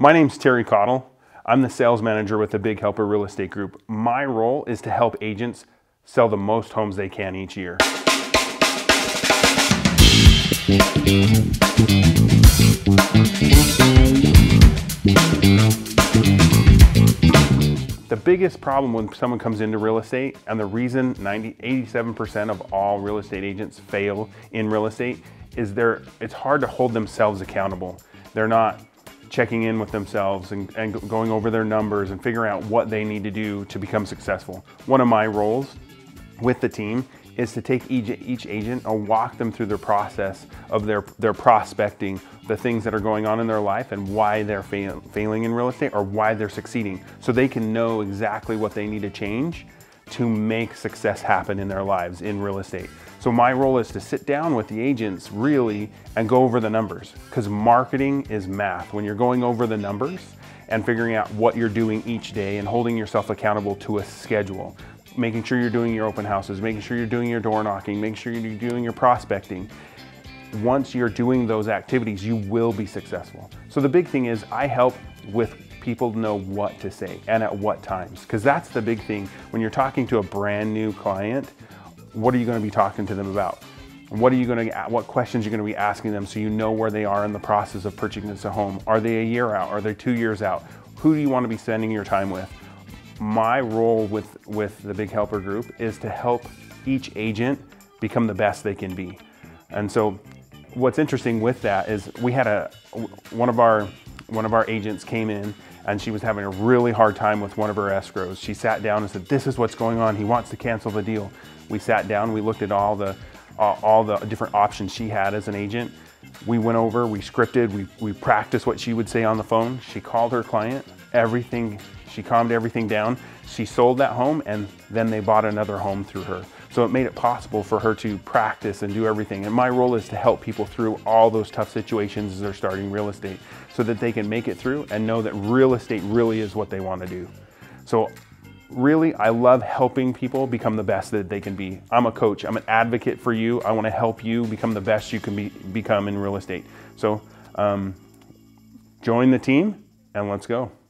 My name's Terry Cottle. I'm the sales manager with the Big Helper Real Estate Group. My role is to help agents sell the most homes they can each year. The biggest problem when someone comes into real estate, and the reason 87% of all real estate agents fail in real estate, is it's hard to hold themselves accountable. They're not checking in with themselves and going over their numbers and figuring out what they need to do to become successful. One of my roles with the team is to take each agent and walk them through their process of their prospecting, the things that are going on in their life and why they're failing in real estate or why they're succeeding, so they can know exactly what they need to change to make success happen in their lives in real estate. So my role is to sit down with the agents really and go over the numbers, because marketing is math. When you're going over the numbers and figuring out what you're doing each day and holding yourself accountable to a schedule, making sure you're doing your open houses, making sure you're doing your door knocking, making sure you're doing your prospecting. Once you're doing those activities, you will be successful. So the big thing is I help with people know what to say and at what times, because that's the big thing. When you're talking to a brand new client, what are you going to be talking to them about? What questions are you going to be asking them so you know where they are in the process of purchasing a home? Are they a year out? Are they 2 years out? Who do you want to be spending your time with? My role with the Big Helper Group is to help each agent become the best they can be. And so what's interesting with that is we had one of our agents came in and she was having a really hard time with one of her escrows. She sat down and said, "This is what's going on. He wants to cancel the deal." We sat down, we looked at all the different options she had as an agent. We went over, we scripted, we practiced what she would say on the phone. She called her client, she calmed everything down. She sold that home and then they bought another home through her. So it made it possible for her to practice and do everything. And my role is to help people through all those tough situations as they're starting real estate, so that they can make it through and know that real estate really is what they want to do. So really, I love helping people become the best that they can be. I'm a coach, I'm an advocate for you. I want to help you become the best you can become in real estate. So join the team and let's go.